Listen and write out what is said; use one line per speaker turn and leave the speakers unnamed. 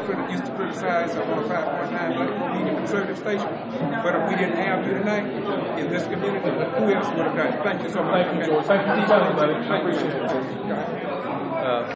used to criticize on 5.9 Black Media Conservative Station, but if we didn't have you tonight in this community, who else would have done it? Thank you so much.
Thank you, George. Thank you for telling me, buddy. I appreciate it.